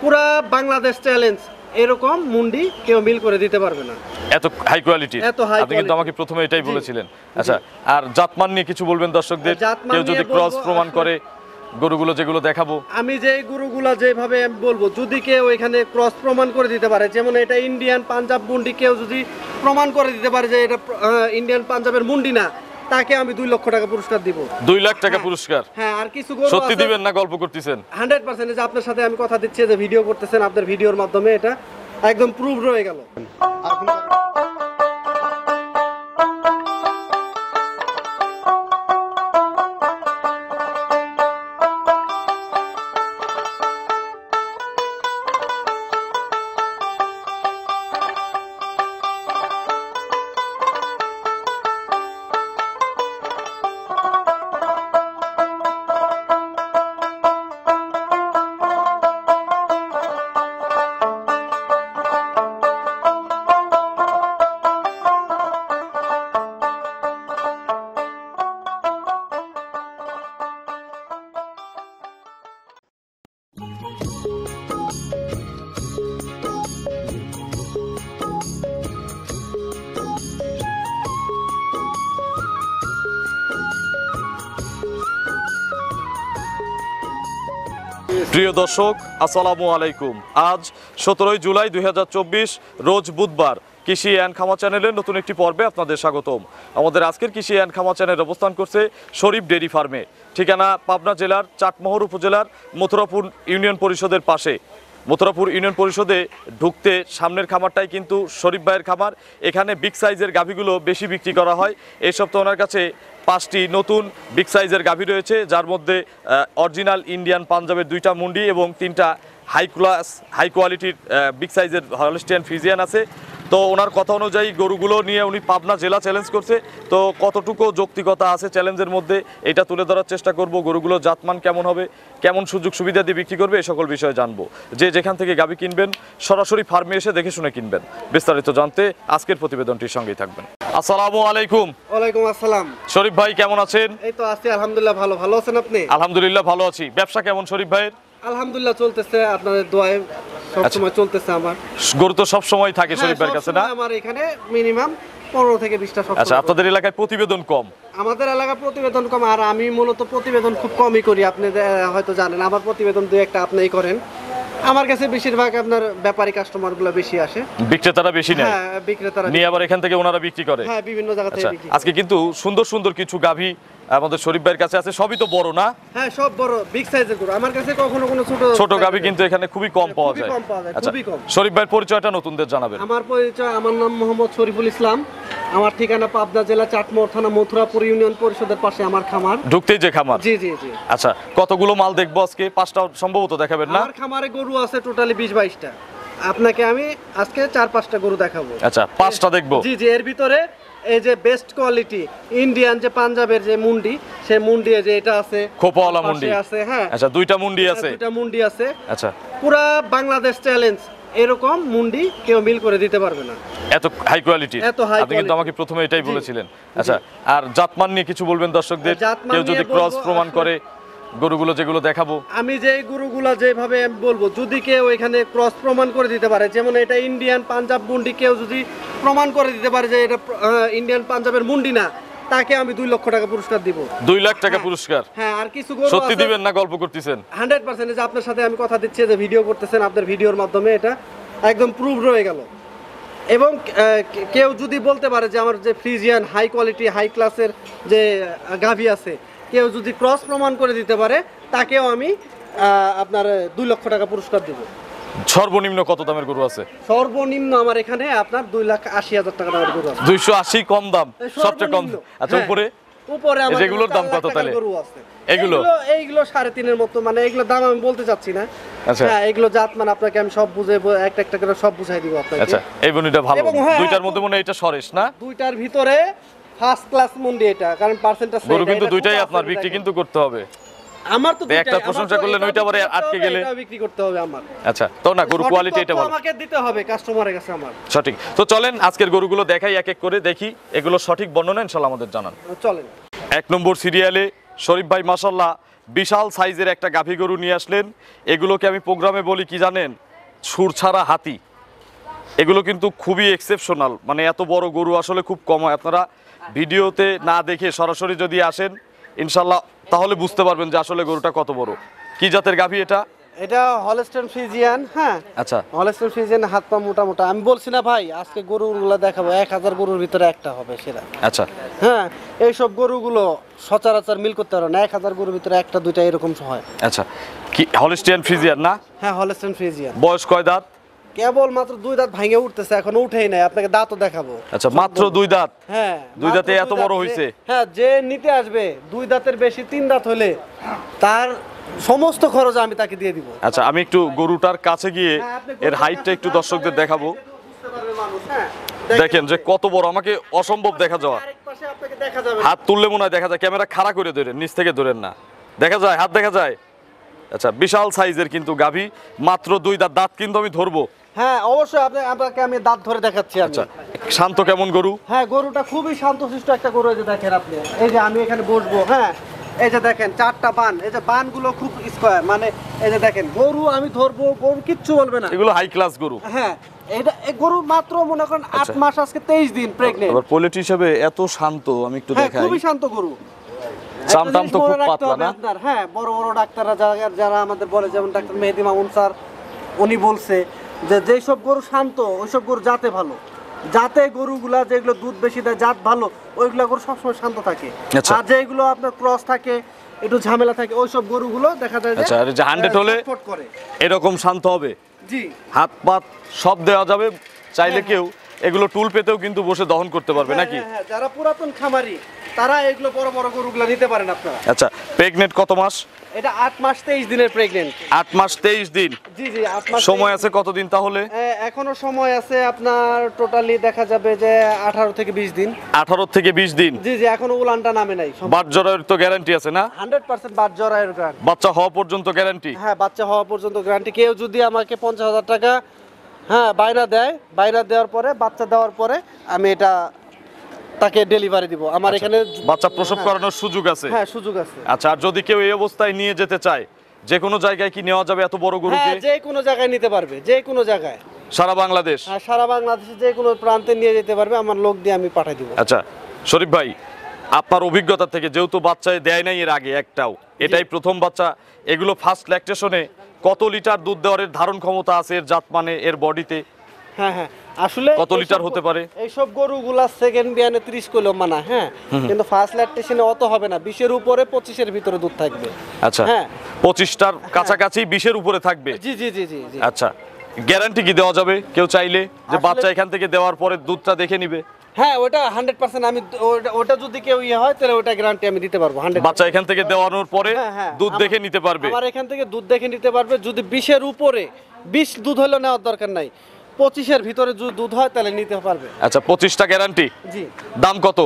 পুরা বাংলাদেশ চ্যালেঞ্জ এরকম মুন্ডি কেউ মিল করে দিতে পারবে না, এত হাই কোয়ালিটি। আপনি কিন্তু কোয়ালিটি। আমাকে প্রথমে এটাই বলেছিলেন। আচ্ছা, আর জাতমান নিয়ে কিছু বলবেন দর্শকদের? জাতমান কেউ যদি নিয়ে ক্রস বলবো, প্রমাণ করে গরুগুলো যেগুলো দেখাবো, আমি যে গরুগুলা যেভাবে আমি বলবো, যদি কেউ এখানে ক্রস প্রমাণ করে দিতে পারে, যেমন এটা ইন্ডিয়ান পাঞ্জাব মুন্ডি, কেউ যদি প্রমাণ করে দিতে পারে যে এটা ইন্ডিয়ান পাঞ্জাবের মুন্ডি না, তাকে আমি 2 লক্ষ টাকা পুরস্কার দিব। 2 লাখ টাকা পুরস্কার? হ্যাঁ। আর কিছু গরু সত্যি আছে, দিবেন না গল্প করতেছেন? 100% যে আপনার সাথে আমি কথা দিচ্ছি যে ভিডিও করতেছেন, আপনার ভিডিওর মাধ্যমে এটা একদম প্রুভ রয়ে গেল। প্রিয় দর্শক, আসসালামু আলাইকুম। আজ 17 জুলাই 2024 রোজ বুধবার। কৃষি অ্যান্ড খামা চ্যানেলের নতুন একটি পর্বে আপনাদের স্বাগতম। আমাদের আজকের কৃষি অ্যান্ড খামা চ্যানেল অবস্থান করছে শরীফ ডেইরি ফার্মে, ঠিকানা পাবনা জেলার চাটমোহর উপজেলার মথুরাপুর ইউনিয়ন পরিষদের পাশে। মথুরাপুর ইউনিয়ন পরিষদে ঢুকতে সামনের খামারটাই কিন্তু শরীফ ভাইয়ের খামার। এখানে বিগ সাইজের গাভীগুলো বেশি বিক্রি করা হয়। এই সপ্তাহে ওনার কাছে 5টি নতুন বিগ সাইজের গাভী রয়েছে, যার মধ্যে অরিজিনাল ইন্ডিয়ান পাঞ্জাবের 2টা মুন্ডি এবং 3টা হাই কোয়ালিটির বিগ সাইজের হলস্টিয়ান ফ্রিজিয়ান আছে। তো ওনার কথা অনুযায়ী গরুগুলো নিয়ে উনি পাবনা জেলা চ্যালেঞ্জ করছে। তো কতটুকু যৌক্তিকতা আছে চ্যালেঞ্জের মধ্যে, এটা তুলে ধরার চেষ্টা করব। গরুগুলো জাতমান কেমন হবে, কেমন সুযোগ সুবিধা দিয়ে বিক্রি করবে, এই সকল বিষয়ে জানবো। যে যেখান থেকে গাভী কিনবেন সরাসরি ফার্মে এসে দেখে শুনে কিনবেন। বিস্তারিত জানতে আজকের প্রতিবেদনটির সঙ্গেই থাকবেন। আসসালামু আলাইকুম। ওয়ালাইকুম আসসালাম। শরীফ ভাই কেমন আছেন? এই তো আছি আলহামদুলিল্লাহ, ভালো। ভালো আছেন আপনি? আলহামদুলিল্লাহ ভালো আছি। ব্যবসা কেমন শরীফ ভাইয়ের? আলহামদুলিল্লাহ চলতেছে, আপনাদের দোয়ায় সব সময় চলতেছে। আমার গরু তো সব সময় থাকে শরীফ ভাইয়ের কাছে, না? আমার এখানে মিনিমাম 15 থেকে 20টা সব। আচ্ছা, আপনাদের এলাকায় প্রতিবেদন কম? আমাদের এলাকায় প্রতিবেদন কম, আর আমি মূলত প্রতিবেদন খুব কমই করি। আপনি হয়তো জানেন, আমার প্রতিবেদন 2-1টা আপনিই করেন। আমার কাছে বেশিরভাগ আপনার ব্যাপারী কাস্টমারগুলো বেশি আসে, বিক্রেতারা বেশি নেয়। হ্যাঁ, বিক্রেতারা নিয়ে আবার এখান থেকে ওনারা বিক্রি করে। হ্যাঁ, বিভিন্ন জায়গা থেকে বিক্রি। আজকে কিন্তু সুন্দর সুন্দর কিছু গাভী আমাদের শরীফ ভাইয়ের কাছে আছে। সবই তো বড়, না? হ্যাঁ, সব বড় বিগ সাইজের গরু। আমার কাছে কখনো কোনো ছোট গাভী কিন্তু এখানে খুবই কম পাওয়া যায়। আচ্ছা, শরীফ ভাইয়ের পরিচয়টা নতুনদের জানাবেন। আমার পরিচয়, আমার নাম মোহাম্মদ শরীফুল ইসলাম। আমার ঠিকানা পাবনা জেলা চাটমোহর থানা মথুরাপুর ইউনিয়ন পরিষদের পাশে আমার খামার। ঢুকতেই যে খামার? জি জি জি। আচ্ছা, কতগুলো মাল দেখবো আজকে? 5টা সম্ভবত দেখাবেন, না? আমার খামারে গরু আছে টোটালি 20-22টা। আপনাকে আমি আজকে 4-5টা গরু দেখাবো। আচ্ছা, 5টা দেখবো? জি জি। এর ভিতরে এই যে বেস্ট কোয়ালিটি ইন্ডিয়ান যে পাঞ্জাবের যে মুন্ডি, সেই মুন্ডি যে এটা আছে, খোপাওয়ালা মুন্ডি আছে। হ্যাঁ, আচ্ছা, 2টা মুন্ডি আছে? 2টা মুন্ডি আছে। আচ্ছা, পুরা বাংলাদেশ চ্যালেঞ্জ এরকম মুন্ডি কেউ মিল করে দিতে পারবে না, এত হাই কোয়ালিটি। আপনি কিন্তু কোয়ালিটি। আমাকে প্রথমে এটাই বলেছিলেন। আচ্ছা, আর জাতমান নিয়ে কিছু বলবেন দর্শকদের? কেউ যদি ক্রস প্রমাণ করে গরুগুলো যেগুলো দেখাবো, আমি যে গরুগুলা যেভাবে আমি বলবো, যদি কেউ এখানে ক্রস প্রমাণ করে দিতে পারে, যেমন এটা ইন্ডিয়ান পাঞ্জাব মুন্ডি, কেউ যদি প্রমাণ করে দিতে পারে যে এটা ইন্ডিয়ান পাঞ্জাবের মুন্ডি না, তাকে আমি 2 লক্ষ টাকা পুরস্কার দিব। 2 লাখ টাকা পুরস্কার? হ্যাঁ। আর কিছু গরু সত্যি দিবেন না গল্প করতেছেন? 100% যে আপনার সাথে আমি কথা দিচ্ছি যে ভিডিও করতেছেন, আপনার ভিডিওর মাধ্যমে এটা একদম প্রুভ রয়ে গেল। এবং কেউ যদি বলতে পারে যে আমার যে ফ্রিজিয়ান হাই কোয়ালিটি হাই ক্লাসের যে গাভী আছে, কেউ যদি ক্রস প্রমাণ করে দিতে পারে, তাকেও আমি আপনার 2 লক্ষ টাকা পুরস্কার দেব। সর্বনিম্ন কত দামের গরু আছে? সর্বনিম্ন আমার এখানে আপনার 2,80,000 টাকা দামের গরু আছে। 280 কম দাম, সবচেয়ে কম। আচ্ছা, উপরে আমার যেগুলোর দাম কত তাহলে? গরু আছে এইগুলো 3.5 এর মতো, মানে এগুলো দাম আমি বলতে চাচ্ছি না। আচ্ছা, হ্যাঁ, এগুলো জাতমান আপনাকে আমি সব বুঝে একটা একটা করে সব বুঝাই দিব আপনাকে। আচ্ছা, এই বনিটা ভালো। 2টার মধ্যে মনে এটা সরেশ, না? 2টার ভিতরে ফার্স্ট ক্লাস মুন্ডি এটা, কারণ পার্সেন্টেজ গরু কিন্তু 2টাই আপনার বিক্রি কিন্তু করতে হবে। আমার তো একটা প্রশংসা করলেন, ওইটা আবার আটকে গেলে এটা বিক্রি করতে হবে আমার। আচ্ছা, তো না, গরু কোয়ালিটি এটা ভালো, আমাকে দিতে হবে কাস্টমারের কাছে আমার। সঠিক। তো চলেন আজকের গরুগুলো দেখাই, এক এক করে দেখি, এগুলো সঠিক বর্ণনা ইনশাআল্লাহ আমাদের জানান। চলেন। 1 নম্বর সিরিয়ালে শরীফ ভাই মাশাআল্লাহ বিশাল সাইজের একটা গাভী গরু নিয়ে আসলেন। এগুলোকে আমি প্রোগ্রামে বলি কি জানেন, সুর ছাড়া হাতি। এগুলো কিন্তু খুবই এক্সেপশনাল, মানে এত বড় গরু আসলে খুব কম হয়। আপনারা ভিডিওতে না দেখে সরাসরি যদি আসেন ইনশাল্লাহ তাহলে বুঝতে পারবেন যে আসলে গরুটা কত বড়। কি জাতের গাভী এটা? এটা হলস্টেইন ফ্রিজিয়ান। হ্যাঁ, আচ্ছা, হলস্টেইন ফ্রিজিয়ান, হাত পা মোটা মোটা। আমি বলছি না ভাই, আজকে গরুগুলো দেখাবো, 1000 গরুর ভিতরে একটা হবে সেরা। আচ্ছা, হ্যাঁ, এইসব গরুগুলো সচরাচর মিল করতে পারো না, 1000 গরুর ভিতরে একটা দুইটা এরকম হয়। আচ্ছা। কি হলস্টিয়ান ফ্রিজিয়ান না? হ্যাঁ, হলস্টেইন ফ্রিজিয়ান। বয়স কয় দাঁত? কেবল মাত্র 2 দাঁত ভাঙে উঠতেছে, এখনো উঠেই নাই। আপনাকে দাঁতও দেখাবো। আচ্ছা, মাত্র 2 দাঁত? হ্যাঁ, 2 দাঁতে মাত্র এত 2 বড় দাঁত। হইছে? হ্যাঁ, যে নিতে আসবে 2 দাঁতের বেশি 3 দাঁত হলে তার সমস্ত খরচ আমি তাকে দিয়ে দিব। আচ্ছা, আমি একটু গরুটার কাছে গিয়ে হ্যাঁ, আপনি এর গরুটার হাইটটা কাছে একটু যান, দর্শকদের তাহলে দেখাবো। বুঝতে পারবে মানুষ। হ্যাঁ, দেখেন যে কত বড়, আমাকে অসম্ভব দেখা যাওয়া। আরেক পাশে আপনাকে দেখা যাবে। হাত তুললে মনে হয় দেখা যায়, ক্যামেরা খাড়া করে ধরেন, নিচ থেকে ধরেন না, দেখা যায় হাত দেখা যায়। আচ্ছা, বিশাল সাইজের কিন্তু গাভী, মাত্র 2 দাঁত। দাঁত কিন্তু আমি ধরবো। হ্যাঁ, অবশ্যই আপনাকে আমি দাঁত ধরে দেখাচ্ছি। আমি আচ্ছা, শান্ত কেমন গরু? হ্যাঁ, গরুটা খুবই শান্তশিষ্ট একটা গরু। এই যে দেখেন আপনি, এই যে আমি এখানে বসবো। হ্যাঁ, এই যে দেখেন 4টা বান, এই যে বানগুলো খুব স্কয়ার, মানে এই যে দেখেন গরু আমি ধরবো, গরু কিচ্ছু বলবে না। এগুলো হাই ক্লাস গরু। হ্যাঁ, এটা এই গরু মাত্র মনে করেন 8 মাস, আজকে 23 দিন প্রেগন্যান্ট। আবার পোলেট হিসেবে এত শান্ত, আমি একটু হ্যাঁ, দেখাই। খুবই শান্ত গরু। চাম একটা টাম জিনিস তো মনে খুব রাখতে পাতলা হবে না? আপনার। হ্যাঁ, বড় বড় ডাক্তাররা যারা আমাদের বলে, যেমন ডাক্তার মেহেদি মামুন স্যার, উনি বলছে যে যেসব গরু শান্ত ওইসব গরু জাতে ভালো। জাতে গরুগুলা যেগুলো দুধ বেশি দেয়, জাত ভালো, ওইগুলা গরু সবসময় শান্ত থাকে। আচ্ছা। আর যেগুলো আপনার ক্রস থাকে, একটু ঝামেলা থাকে, ওইসব গরুগুলো দেখা যায় আচ্ছা, আর যে 100 হলে ছটফট করে। এরকম শান্ত হবে, জি, হাত পাত সব দেওয়া যাবে। চাইলে হ্যাঁ, কেউ এগুলো টুল পেতেও কিন্তু বসে দহন করতে পারবে হ্যাঁ, নাকি? হ্যাঁ, হ্যাঁ, যারা পুরাতন খামারি তারা এগুলো বড় বড় গরুগুলা নিতে পারেন আপনারা। আচ্ছা, প্রেগনেন্ট কত মাস? এটা 8 মাস 23 দিনের প্রেগন্যান্ট। 8 মাস 23 দিন। জি জি, 8 মাস। সময় আছে কতদিন তাহলে? এখনো সময় আছে আপনার, টোটালি দেখা যাবে যে 18 থেকে 20 দিন। 18 থেকে 20 দিন। জি জি, এখনো উলানটা নামে নাই। বাট জরায়ুর তো গ্যারান্টি আছে না? 100% বাদ জরায়ের গ্যারান্টি। বাচ্চা হওয়া পর্যন্ত গ্যারান্টি? হ্যাঁ, বাচ্চা হওয়া পর্যন্ত গ্যারান্টি। কেউ যদি আমাকে 50,000 টাকা হ্যাঁ বাইনা দেয়, বাইনা দেওয়ার পরে, বাচ্চা দেওয়ার পরে আমি এটা তাকে ডেলিভারি দিব। আমার এখানে বাচ্চা প্রসব করানোর সুযোগ আছে? হ্যাঁ, সুযোগ আছে। আচ্ছা, আর যদি কেউ এই অবস্থায় নিয়ে যেতে চায়, যে কোনো জায়গায় কি নেওয়া যাবে এত বড় গরুকে? হ্যাঁ, যে কোনো জায়গায় নিতে পারবে, যে কোনো জায়গায়। সারা বাংলাদেশ? হ্যাঁ, সারা বাংলাদেশে যে কোনো প্রান্তে নিয়ে যেতে পারবে, আমার লোক দিয়ে আমি পাঠিয়ে দিব। আচ্ছা, শরীফ ভাই, আপনার অভিজ্ঞতা থেকে, যেহেতু বাচ্চায় দেয় নাই এর আগে একটাও, এটাই প্রথম বাচ্চা, এগুলো ফার্স্ট ল্যাকটেশনে কত লিটার দুধ দেওয়ার এর ধারণ ক্ষমতা আছে, এর জাত মানে, এর বডিতে হ্যাঁ হ্যাঁ, আসলে কত লিটার হতে পারে? এইসব গরুগুলা সেকেন্ড বিয়ানে 30 কিলো মানা। হ্যাঁ, কিন্তু ফার্স্ট ল্যাকটেশনে অত হবে না, 20 এর উপরে 25 এর ভিতরে দুধ থাকবে। আচ্ছা, হ্যাঁ, 25টার কাছাকাছি 20-এর উপরে থাকবে? জি জি জি জি জি। আচ্ছা, গ্যারান্টি কি দেওয়া যাবে কেউ চাইলে, যে আসলে- বাচ্চা এখান থেকে দেওয়ার পরে দুধটা দেখে নিবে? হ্যাঁ, ওটা 100% আমি ওটা যদি কেউ ইয়ে হয় তাহলে ওটা গ্যারান্টি আমি দিতে পারবো 100%। বাচ্চা এখান থেকে দেওয়ানোর পরে হ্যাঁ, হ্যাঁ, দুধ আমার- দেখে নিতে পারবে? আমার এখান থেকে দুধ দেখে নিতে পারবে। যদি 20 এর উপরে, 20 দুধ হলেও নেওয়ার দরকার নাই, 25 এর ভিতরে যদি দুধ হয় তাহলে নিতে পারবে। আচ্ছা, 25টা গ্যারান্টি। জি। দাম কত?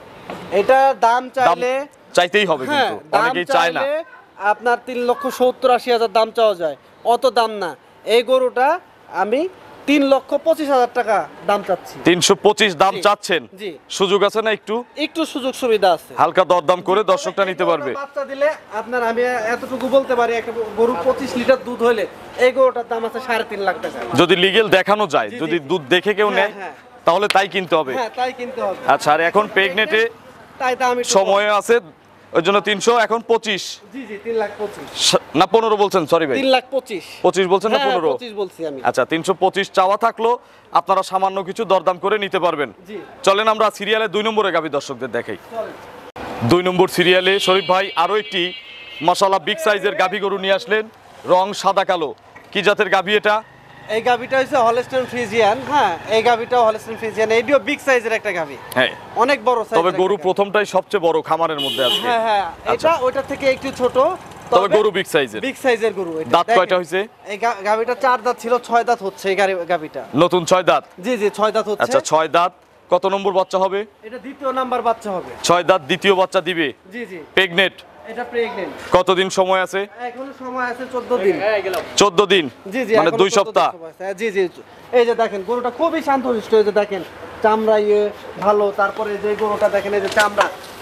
এটা দাম দাম চাইলে, চাইতেই হবে হ্যাঁ, কিন্তু দাম অনেকেই চায় না। চাইলে আপনার 3,70,80,000 দাম চাওয়া যায়, অত দাম না। এই গরুটা আমি 3,25,000 টাকা দাম চাচ্ছি। 325 দাম জি, চাচ্ছেন? জি। সুযোগ আছে না একটু? একটু সুযোগ সুবিধা আছে। হালকা দরদাম করে দর্শকটা নিতে পারবে? বাচ্চা দিলে আপনার, আমি এতটুকু বলতে পারি, একটা গরু 25 লিটার দুধ হলে এই গরুটার দাম আছে 3.5 লাখ টাকা। যদি লিগেল দেখানো যায়, জি, জি, যদি জি। দুধ দেখে কেউ হ্যাঁ, নেয়, হ্যাঁ। তাহলে তাই কিনতে হবে? হ্যাঁ, তাই কিনতে হবে। আচ্ছা, আর এখন প্রেগনেটে তাই দাম একটু সময় আছে, ওই জন্য 300, এখন 25 কম। জি জি, 3,25,000। না 15 বলছেন? সরি ভাই, 3,25,000। 25 বলছেন না হ্যাঁ, 15? 25 বলছি আমি। আচ্ছা, 325 চাওয়া থাকলো, আপনারা সামান্য কিছু দরদাম করে নিতে পারবেন। জি। চলেন আমরা সিরিয়ালে 2 নম্বরে গাভী দর্শকদের দেখাই। চলেন। 2 নম্বর সিরিয়ালে শরীফ ভাই আরো একটি মাশাআল্লাহ বিগ সাইজের গাভী গরু নিয়ে আসলেন, রং সাদা কালো। কি জাতের গাভী এটা? এই গাভিটা হচ্ছে হলস্টেইন ফ্রিজিয়ান। হ্যাঁ, এই গাভিটাও হলস্টেইন ফ্রিজিয়ান। এইটিও বিগ সাইজের একটা গাভি, হ্যাঁ, অনেক বড় সাইজ। তবে গরু প্রথমটাই সবচেয়ে বড় খামারের মধ্যে আজকে। হ্যাঁ হ্যাঁ, আচ্ছা। এটা ওইটা থেকে একটু ছোট, তবে গরু বিগ সাইজের। বিগ সাইজের গরু। এটা দাঁত দেখেন, কয়টা হইছে? এই গাভিটা 4 দাঁত ছিল, 6 দাঁত হচ্ছে এই গাভিটা। নতুন 6 দাঁত? জি জি, 6 দাঁত হচ্ছে। আচ্ছা, 6 দাঁত। কত নম্বর বাচ্চা হবে? এটা দ্বিতীয় নাম্বার বাচ্চা হবে। 6 দাঁত দ্বিতীয় বাচ্চা দিবে। জি জি, প্রেগনেট? এটা প্রেগন্যান্ট। কতদিন সময় আছে? এখনো সময় আছে 14 দিন। 14 দিন? জি জি, মানে এখনো 2 14 দিন সপ্তাহ? সময় আছে। জি জি, এই যে দেখেন গরুটা খুবই শান্তশিষ্ট। এই যে দেখেন চামড়া ইয়ে ভালো, তারপরে যে গরুটা দেখেন, এই যে চামড়া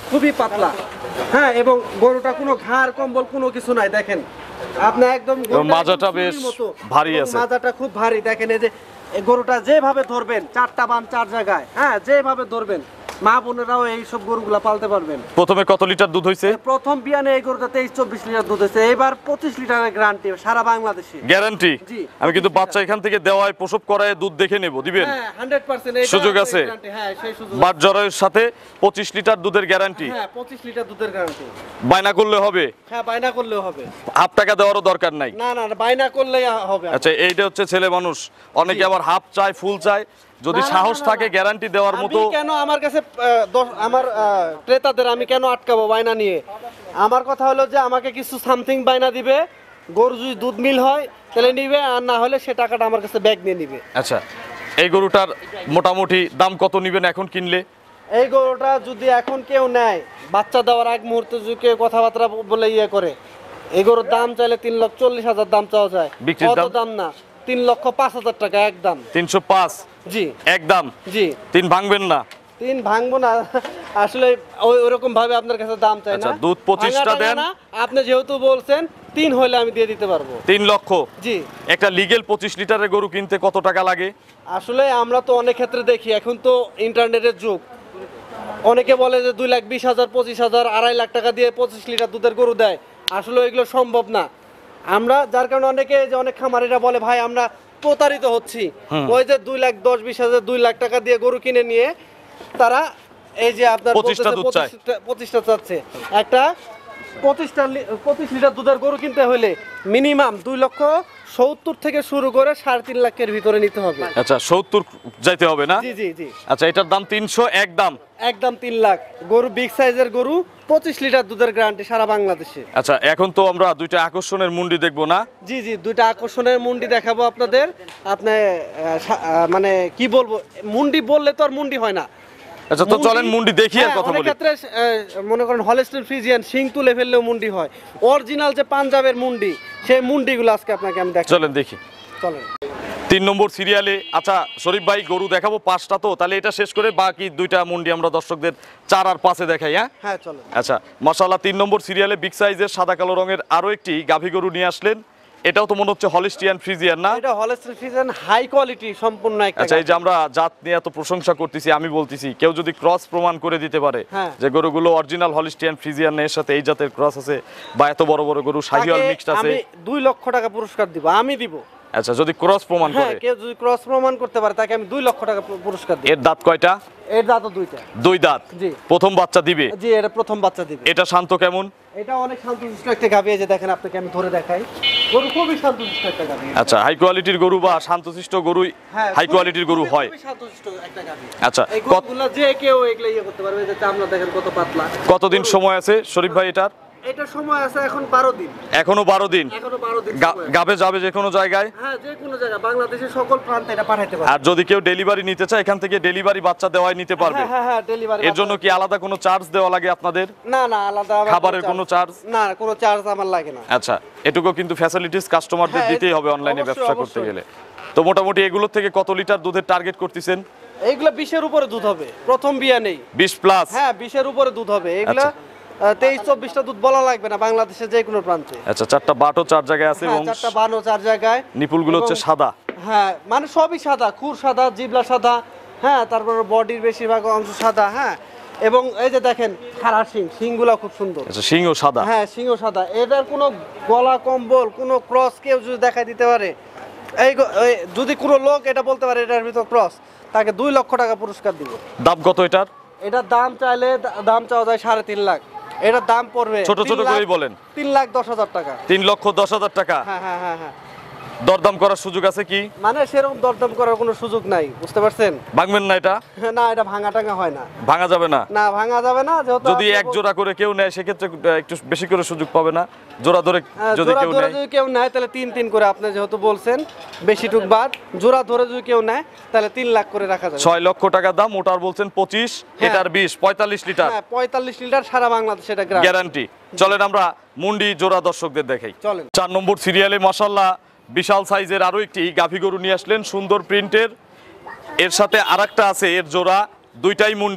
খুবই পাতলা। হ্যাঁ, এবং গরুটা কোনো ঘাড় কম্বল কোনো কিছু নাই, দেখেন আপনি একদম মাজাটা বেশ ভারী আছে, মাজাটা খুব ভারী। দেখেন এই যে এই গরুটা যেভাবে ধরবেন, 4টা বান 4 জায়গায়, হ্যাঁ যেভাবে ধরবেন, মা বোনেরাও এইসব গরুগুলা পালতে পারবেন। প্রথমে কত লিটার দুধ হয়েছে? প্রথম বিয়ানে এই গরুটা 23-24 লিটার দুধ হয়েছে, এবার 25 লিটারের গ্যারান্টি সারা বাংলাদেশে। গ্যারান্টি? জি। আমি কিন্তু বাচ্চা এখান থেকে দেওয়ায় প্রসব করায় দুধ দেখে নেব, দিবেন? হ্যাঁ 100% সুযোগ আছে? হ্যাঁ সেই সুযোগ। বাট জরায়ুর সাথে 25 লিটার দুধের গ্যারান্টি? হ্যাঁ 25 লিটার দুধের গ্যারান্টি। বায়না করলে হবে? হ্যাঁ বায়না করলেও হবে, হাফ টাকা দেওয়ারও দরকার নাই? না না বায়না করলেই হবে। আচ্ছা, এইটা হচ্ছে ছেলে মানুষ, অনেকে আবার হাফ চায় ফুল চায়, যদি না, না, সাহস না, না, থাকে না। গ্যারান্টি দেওয়ার মতো। আমি কেন আমার কাছে আমার ক্রেতাদের আমি কেন আটকাবো বায়না নিয়ে? আমার কথা হলো যে আমাকে কিছু সামথিং বায়না দিবে, গরু যদি দুধ মিল হয় তাহলে নিবে, আর না হলে সে টাকাটা আমার কাছে ব্যাগ নিয়ে নিবে। আচ্ছা, এই গরুটার মোটামুটি দাম কত নিবেন এখন কিনলে? এই গরুটা যদি এখন কেউ নেয়, বাচ্চা দেওয়ার আগ মুহূর্তে যদি কেউ কথাবার্তা বলে ইয়ে করে, এই গরুর দাম চাইলে 3,40,000 দাম চাওয়া যায়। বিক্রির কত দাম? দাম না, 3,05,000 টাকা একদম। 305? জি একদম? জি। 3 ভাঙবেন না? 3 ভাঙবো না আসলে, ওইরকম ভাবে আপনার কাছে দাম চাই আচ্ছা, না। দুধ 25টা ভাঙা টাঙা দেন। না, আপনি যেহেতু বলছেন 3 হইলে আমি দিয়ে দিতে পারবো। 3 লক্ষ? জি। একটা লিগেল 25 লিটারের গরু কিনতে কত টাকা লাগে? আসলে আমরা তো অনেক ক্ষেত্রে দেখি, এখন তো ইন্টারনেটের যুগ, অনেকে বলে যে 2,20,000 25,000 2.5 লাখ টাকা দিয়ে 25 লিটার দুধের গরু দেয়। আসলে এগুলো সম্ভব না। আমরা যার কারণে অনেকে, যে অনেক খামারিরা বলে ভাই আমরা প্রতারিত হচ্ছি, ওই যে 2,10,20,000 2 লাখ টাকা দিয়ে গরু কিনে নিয়ে তারা এই যে আপনার 25টা দুধ চায়। 25টা চাচ্ছে। একটা 25 লিটার দুধের গরু কিনতে হলে মিনিমাম 2,70,000 থেকে শুরু করে 3.5 লাখের ভিতরে নিতে হবে। আচ্ছা, 70 যাইতে হবে না? জি জি জি। আচ্ছা, এটার দাম 300 একদম? একদম 3 লাখ। গরু বিগ সাইজের গরু, 25 লিটার দুধের গ্যারান্টি সারা বাংলাদেশে। আচ্ছা, এখন তো আমরা দুইটা আকর্ষণের মুন্ডি দেখবো না? জি জি, 2টা আকর্ষণের মুন্ডি দেখাবো আপনাদের। আপনি মানে কি বলবো, মুন্ডি বললে তো আর মুন্ডি হয় না। আচ্ছা, তো চলেন মুন্ডি দেখি আর হ্যাঁ, কথা অনেক বলি। ক্ষেত্রে মনে করেন হলস্টেইন ফ্রিজিয়ান শিং তুলে ফেললেও মুন্ডি হয়। অরিজিনাল যে পাঞ্জাবের মুন্ডি, সেই মুন্ডিগুলো আজকে আপনাকে আমি দেখাবো। চলেন দেখি। চলেন। 3 নম্বর সিরিয়ালে। আচ্ছা শরীফ ভাই, গরু দেখাবো 5টা, তো তাহলে এটা শেষ করে বাকি 2টা মুন্ডি আমরা দর্শকদের 4 আর 5-এ দেখাই। হ্যাঁ হ্যাঁ চলেন। আচ্ছা, মাশাআল্লাহ, 3 নম্বর সিরিয়ালে বিগ সাইজের সাদা কালো রঙের আরো একটি গাভী গরু নিয়ে আসলেন। এটাও তো মনে হচ্ছে হলিস্টিয়ান ফ্রিজিয়ান না? এটা হলস্টেইন ফ্রিজিয়ান হাই কোয়ালিটি সম্পূর্ণ একটা। আচ্ছা, এই যে আমরা জাত নিয়ে এত প্রশংসা করতেছি, আমি বলতেছি কেউ যদি ক্রস প্রমাণ করে দিতে পারে হ্যাঁ। যে গরুগুলো অরিজিনাল হলিস্টিয়ান ফ্রিজিয়ান এর সাথে এই জাতের ক্রস আছে, বা এত বড় বড় গরু শাহিওয়াল মিক্সড আছে, আমি 2 লক্ষ টাকা পুরস্কার দিব, আমি দিব। আচ্ছা, যদি ক্রস প্রমাণ হ্যাঁ, করে? কেউ যদি ক্রস প্রমাণ করতে পারে তাকে আমি 2 লক্ষ টাকা পুরস্কার দিব। এর দাঁত কয়টা? এর দাঁতও 2টা। 2 দাঁত? জি। প্রথম বাচ্চা দিবে? জি, এটা প্রথম বাচ্চা দিবে। এটা শান্ত কেমন? এটা অনেক শান্তশিষ্ট একটা গাভী, এই যে দেখেন আপনাকে আমি ধরে দেখাই, গরু খুবই শান্তশিষ্ট একটা গাভী। আচ্ছা, হাই কোয়ালিটির গরু বা শান্তশিষ্ট গরুই হ্যাঁ, হাই কোয়ালিটির গরু হয়? খুবই শান্তশিষ্ট একটা গাভী। আচ্ছা, এই গরুগুলো যে কেউ এগুলো ইয়ে করতে পারবে, এই যে চামড়া দেখেন কত পাতলা। কতদিন সময় আছে শরীফ ভাই এটার? এটা সময় আছে এখন 12 দিন। এখনো 12 দিন? এখনো 12 দিন সময় আছে। গাবে যাবে যে কোনো জায়গায়? হ্যাঁ, যে কোনো জায়গায় বাংলাদেশের সকল প্রান্তে এটা পাঠাইতে পারবে। আর যদি কেউ ডেলিভারি নিতে চায় এখান থেকে ডেলিভারি বাচ্চা দেওয়াই নিতে পারবে? হ্যাঁ হ্যাঁ হ্যাঁ, ডেলিভারি। এর জন্য কি আলাদা কোনো চার্জ দেওয়া লাগে আপনাদের? না না, আলাদা আবার খাবারের কোনো চার্জ? না, কোনো চার্জ আমার লাগে না। আচ্ছা, এটুকু কিন্তু ফ্যাসিলিটিস কাস্টমারদের হ্যাঁ, দিতেই হবে অনলাইনে অবশ্যই, ব্যবসা করতে অবশ্যই। গেলে। তো মোটামুটি এগুলোর থেকে কত লিটার দুধের টার্গেট করতেছেন? এইগুলা 20-এর উপরে দুধ হবে, প্রথম বিয়া নেই। 20 প্লাস? হ্যাঁ, 20-এর উপরে দুধ হবে। এগুলা 23-24টা দুধ বলা লাগবে না বাংলাদেশের যে কোনো প্রান্তে। আচ্ছা, 4টা বাটও 4 জায়গায় আছে এবং 4টা বানও 4 জায়গায়। নিপুলগুলো হচ্ছে এবং- সাদা? হ্যাঁ, মানে সবই সাদা, খুর সাদা, জিবলা সাদা, হ্যাঁ, তারপর বডির বেশিরভাগ অংশ সাদা। হ্যাঁ, এবং এই যে দেখেন খাড়া শিংগুলো খুব সুন্দর। আচ্ছা, সিংও সাদা? হ্যাঁ, সিংও সাদা। এটার কোনো গলা কম্বল, কোনো ক্রস কেউ যদি দেখাই দিতে পারে, এই যদি কোনো লোক এটা বলতে পারে এটার ভিতর ক্রস, তাকে 2 লক্ষ টাকা পুরস্কার দিব। দাম কত এটার? এটার দাম চাইলে দাম চাওয়া যায় 3.5 লাখ। এটার দাম পড়বে ছোট ছোট করেই বলেন। 3,10,000 টাকা। 3,10,000 টাকা? হ্যাঁ হ্যাঁ হ্যাঁ হ্যাঁ। দরদাম করার সুযোগ আছে কি? মানে সেরকম দরদাম করার কোনো সুযোগ নাই, বুঝতে পারছেন? ভাঙবেন না এটা? না, এটা ভাঙা টাঙা হয় না। ভাঙা যাবে না? না, ভাঙা যাবে না। যেহেতু যদি এক জোড়া করে কেউ নেয় সেক্ষেত্রে একটু বেশি করে সুযোগ পাবে না? জোড়া ধরে যদি জোড়া কেউ ধরে নেয়? যদি কেউ নেয় তাহলে 3 করে, আপনি যেহেতু বলছেন বেশি টুক বাদ, জোড়া ধরে যদি কেউ নেয় তাহলে 3 লাখ করে রাখা যাবে। 6 লক্ষ টাকা দাম। ওটার বলছেন 25, এটার 20, 45 লিটার হ্যাঁ, 45 লিটার সারা বাংলাদেশে এটা গ্রাম। গ্যারান্টি। চলেন আমরা মুন্ডি জোড়া দর্শকদের দেখাই। চলেন। 4 নম্বর সিরিয়ালে মাশাআল্লাহ বিশাল সাইজের আরো একটি গাভী গরু নিয়ে আসলেন, সুন্দর প্রিন্টের। এর সাথে আরেকটা আছে এর জোড়া, দুইটাই মুন্ডি।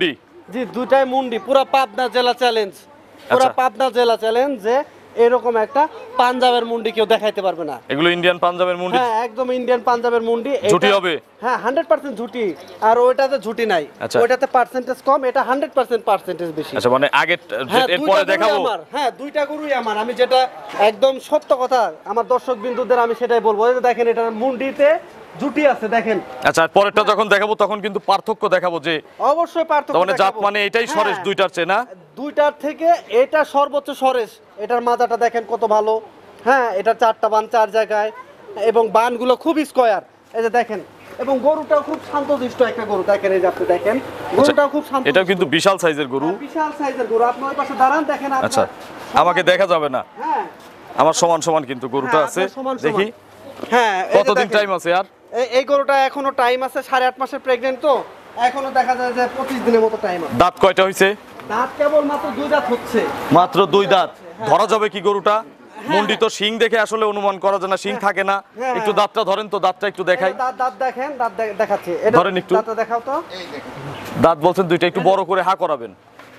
জি দুইটাই মুন্ডি, পুরা পাবনা জেলা চ্যালেঞ্জ, পুরা আচ্ছা। পাবনা জেলা চ্যালেঞ্জ যে এরকম একটা পাঞ্জাবের মুন্ডি কেউ দেখাইতে পারবে না। এগুলো ইন্ডিয়ান পাঞ্জাবের মুন্ডি, হ্যাঁ একদম ইন্ডিয়ান পাঞ্জাবের মুন্ডি। ঝুটি এটা- হবে? হ্যাঁ 100% ঝুটি, আর ওইটাতে ঝুটি নাই। আচ্ছা। ওইটাতে পার্সেন্টেজ কম, এটা 100% পার্সেন্টেজ বেশি। আচ্ছা মানে আগে হ্যাঁ এরপরে দুইটা গরুই দেখাবো। আমার, হ্যাঁ দুইটা গরুই আমার। আমি যেটা একদম সত্য কথা আমার দর্শক বিন্দুদের আমি সেটাই বলবো। এই যে দেখেন এটার মুন্ডিতে জুটি আছে দেখেন। আচ্ছা আর পরেরটা যখন দেখাবো তখন কিন্তু পার্থক্য দেখাবো যে অবশ্যই পার্থক্য তার মানে জাত দেখাবো। মানে এটাই সরেস হ্যাঁ, দুইটার চেয়ে না? দুইটার থেকে এটা সর্বোচ্চ সরেস। এটার মাথাটা দেখেন কত ভালো, হ্যাঁ এটা চারটা বান চার জায়গায়, এবং বানগুলো খুব স্কয়ার। এই যে দেখেন, এবং গরুটাও খুব শান্তশিষ্ট একটা গরু। দেখেন এই যে আপনি দেখেন গরুটাও খুব শান্ত। এটাও কিন্তু বিশাল সাইজের গরু। বিশাল সাইজের গরু। আপনি ওই পাশে দাঁড়ান দেখেন আপনার- আচ্ছা আমাকে দেখা যাবে না, হ্যাঁ আমার সমান সমান কিন্তু গরুটা হ্যাঁ, আছে। আপনার সমান সমান। দেখি হ্যাঁ এই যে কতদিন দেখেন, টাইম আছে আর? এই গরুটা এখনো টাইম আছে, 8.5 মাসের প্রেগন্যান্ট, তো এখনো দেখা যায় যে 25 দিনের মতো টাইম আছে। দাঁত কয়টা হইছে? দাঁত কেবল মাত্র 2 দাঁত হচ্ছে। মাত্র 2 দাঁত। ধরা যাবে কি গরুটা? মুন্ডি তো শিং দেখে আসলে অনুমান করা যায় না, শিং থাকে না। হ্যাঁ, একটু দাঁতটা ধরেন তো, দাঁতটা একটু দেখাই। দাঁত দাঁত দেখেন, দাঁত দেখাচ্ছে। এটা ধরেন একটু। দাঁতটা দেখাও তো। দাঁত বলছেন দুইটা, একটু বড় করে হা করাবেন।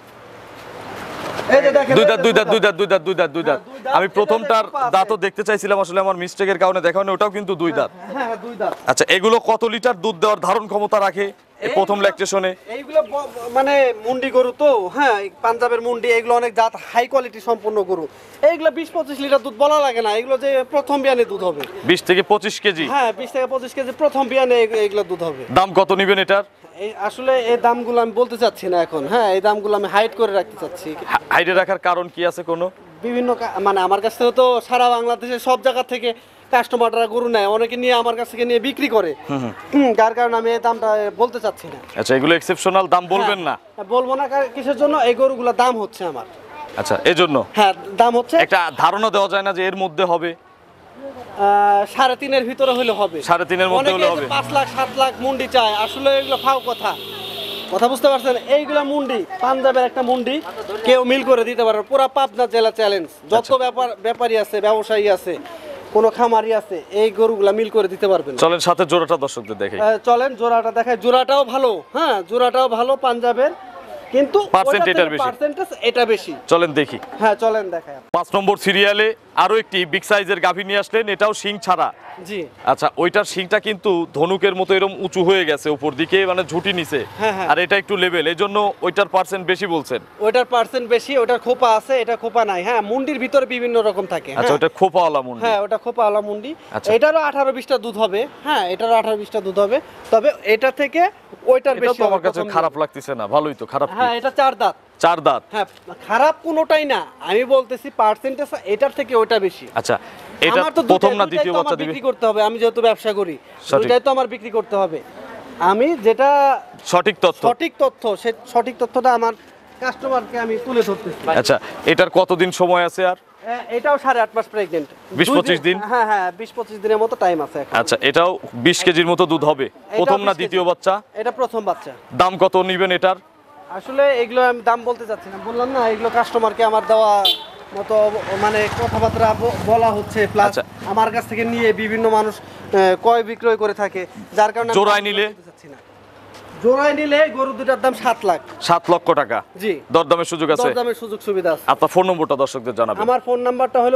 এই যে দেখেন, দুই এই দাঁত যে দুই দাঁত দুই দাঁত দুই দাঁত দুই দাঁত দুই দাঁত। দুই দাঁত। আমি প্রথমটার এটাতে একটু দাঁতও দেখতে চাইছিলাম, আসলে আমার মিস্টেকের কারণে দেখানো, ওটাও কিন্তু 2 দাঁত। হ্যাঁ হ্যাঁ 2 দাঁত। আচ্ছা এগুলো কত লিটার দুধ দেওয়ার ধারণ ক্ষমতা রাখে এই প্রথম ল্যাকটেশনে? এইগুলো মানে মুন্ডি গরু তো, হ্যাঁ এই পাঞ্জাবের মুন্ডি, এগুলো অনেক জাত হাই কোয়ালিটি সম্পন্ন গরু। এইগুলো 20-25 লিটার দুধ বলা লাগে না, এগুলো যে প্রথম বিয়ানে দুধ হবে। 20 থেকে 25 কেজি। হ্যাঁ 20 থেকে 25 কেজি প্রথম বিয়ানে এগুলো দুধ হবে। দাম কত নিবেন এটার? এই আসলে এই দামগুলো আমি বলতে চাচ্ছি না এখন। হ্যাঁ এই দামগুলো আমি হাইড করে রাখতে চাচ্ছি। হাইডে রাখার কারণ কি আছে কোনো? বিভিন্ন মানে আমার কাছ থেকে তো সারা বাংলাদেশের সব জায়গা থেকে কাস্টমাররা গরু নেয়, অনেকে নিয়ে আমার কাছ থেকে নিয়ে বিক্রি করে। যার কারণে আমি এই দামটা বলতে চাচ্ছি না। আচ্ছা এগুলো এক্সেপশনাল দাম বলবেন না? হ্যাঁ, বলবো না, কিসের জন্য? এই গরুগুলো দাম হচ্ছে আমার। আচ্ছা এজন্য হ্যাঁ দাম হচ্ছে একটা ধারণা দেওয়া যায় না যে এর মধ্যে হবে? 3.5-এর ভিতরে হলে হবে। 3.5-এর মধ্যে হলে হবে। 5 লাখ 7 লাখ মুন্ডি চায়, আসলে এগুলো ফাও কথা। কথা বুঝতে পারছেন? এইগুলা মুন্ডি, পাঞ্জাবের একটা মুন্ডি কেউ মিল করে দিতে পারবে। পুরা পাবনা জেলা চ্যালেঞ্জ। যত ব্যাপারী আছে, ব্যবসায়ী আছে, কোনো খামারি আছে, এই গরুগুলা মিল করে দিতে পারবেন। চলেন সাথে জোড়াটা দর্শকদের দেখে। চলেন জোড়াটা দেখায়। জোড়াটাও ভালো, হ্যাঁ জোড়াটাও ভালো পাঞ্জাবের, কিন্তু Percent এটার বেশি। পার্সেন্টেজ এটা বেশি। চলেন দেখি। হ্যাঁ চলেন দেখায়। 5 নম্বর সিরিয়ালে আরো একটি বিগ সাইজের গাভী নিয়ে আসলেন, এটাও শিং ছাড়া। জি আচ্ছা ওইটার শিংটা কিন্তু ধনুকের মতো এরকম উঁচু হয়ে গেছে উপর দিকে, মানে ঝুটি নিছে। হ্যাঁ, হ্যাঁ। আর এটা একটু লেভেল, এই জন্য ওইটার পার্সেন্ট বেশি বলছেন। ওইটার পার্সেন্ট বেশি, ওটার খোপা আছে, এটা খোপা নাই। হ্যাঁ মুন্ডির ভিতরে বিভিন্ন রকম থাকে। আচ্ছা ওটা খোপাওয়ালা মুন্ডি। হ্যাঁ ওটা খোপা আলা মুন্ডি। আচ্ছা। এটারও 18-20টা দুধ হবে। হ্যাঁ এটারও 18-20টা দুধ হবে, তবে এটা থেকে ওইটার এটা বেশি তো হবে আমার কাছে প্রথম খারাপ লাগতেছে না, ভালোই তো। খারাপ কি? হ্যাঁ এটা 4 দাঁত। 4 দাঁত। হ্যাঁ খারাপ কোনোটাই না, আমি বলতেছি পার্সেন্টেজ এটার থেকে ওইটা বেশি। আচ্ছা এটা আমার তো প্রথম না দুইটাই দ্বিতীয় তো আমার বাচ্চা দিবে? বিক্রি করতে হবে, আমি যেহেতু ব্যবসা করি, সঠিক। দুইটাই তো আমার বিক্রি করতে হবে। আমি যেটা সঠিক তথ্য। সঠিক তথ্য, সে সঠিক তথ্যটা আমার কাস্টমারকে আমি তুলে ধরতেছি। আচ্ছা এটার কতদিন সময় আছে আর? এটাও 8.5 মাস প্রেগনেন্ট। 20-25 দিন? হ্যাঁ হ্যাঁ 20-25 দিনের মতো টাইম আছে এখন। আচ্ছা এটাও 20 কেজির মতো দুধ হবে। প্রথম 20 না কেজি। দ্বিতীয় বাচ্চা? এটা প্রথম বাচ্চা। দাম কত নিবেন এটার? আসলে এগুলো আমি দাম বলতে চাচ্ছি না, বললাম না এগুলো কাস্টমারকে আমার দেওয়া মতো মানে কথাবার্তা বলা হচ্ছে, প্লাস আচ্ছা। আমার কাছ থেকে নিয়ে বিভিন্ন মানুষ ক্রয় বিক্রয় করে থাকে, যার কারণে আমি জোড়ায় দাম নিলে? বলতে চাচ্ছি না। জোড়ায় নিলে গরু দুটার দাম 7 লাখ। 7 লক্ষ টাকা? জি দরদামের সুযোগ আছে? দরদামের সুযোগ সুবিধা আছে। আপনার ফোন নম্বরটা দর্শকদের জানাবেন। আমার ফোন নাম্বারটা হলো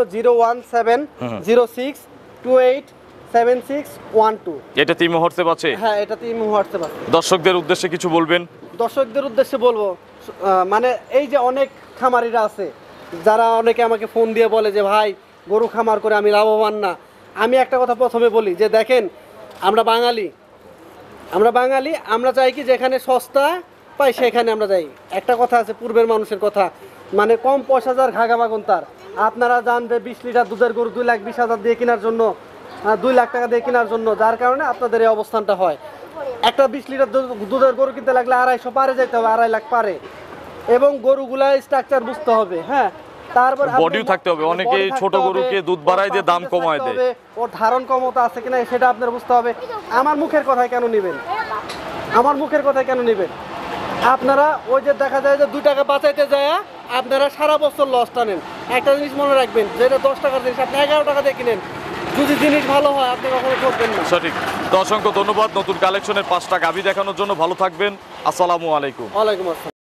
01706287612। এটা তিমো হোয়াটসঅ্যাপ আছে? হ্যাঁ এটাতে ইমো হোয়াটসঅ্যাপ আছে। দর্শকদের উদ্দেশ্যে কিছু বলবেন? দর্শকদের উদ্দেশ্যে বলবো, মানে এই যে অনেক খামারিরা আছে যারা অনেকে আমাকে ফোন দিয়ে বলে যে ভাই গরু খামার করে আমি লাভবান না। আমি একটা কথা প্রথমে বলি যে দেখেন আমরা বাঙালি, আমরা চাই কি যেখানে সস্তা পাই সেখানে আমরা যাই। একটা কথা আছে পূর্বের মানুষের কথা, মানে কম পয়সা যার ঘাগা বাগুন তার। আপনারা জান যে 20 লিটার দুধের গরু 2,20,000 দিয়ে কেনার জন্য, 2 লাখ টাকা দিয়ে কেনার জন্য, যার কারণে আপনাদের এই অবস্থানটা হয়। একটা 20 লিটার দুধের গরু কিনতে লাগলে 250 পারে যেতে হবে, 2.5 লাখ পারে। এবং গরুগুলা স্ট্রাকচার বুঝতে হবে। হ্যাঁ তারপর বডিও থাকতে হবে। অনেকেই ছোট গরুকে দুধ বাড়ায় দিয়ে দাম কমায় দেয়। ওর ধারণ ক্ষমতা আছে কিনা সেটা আপনার বুঝতে হবে। আমার মুখের কথায় কেন নেবেন? আমার মুখের কথায় কেন নেবেন? আপনারা ওই যে দেখা যায় যে 2 টাকা বাঁচাইতে যায় আপনারা সারা বছর লস টানেন। একটা জিনিস মনে রাখবেন, যেটা 10 টাকার জিনিস আপনি 11 টাকা দিয়ে কিনেন, যদি জিনিস ভালো হয় আপনি কখনো করবেন না। সঠিক। তো অসংখ্য ধন্যবাদ নতুন কালেকশনের 5টা গাভী দেখানোর জন্য। ভালো থাকবেন। আসসালামু আলাইকুম। ওয়ালাইকুম আসসালাম।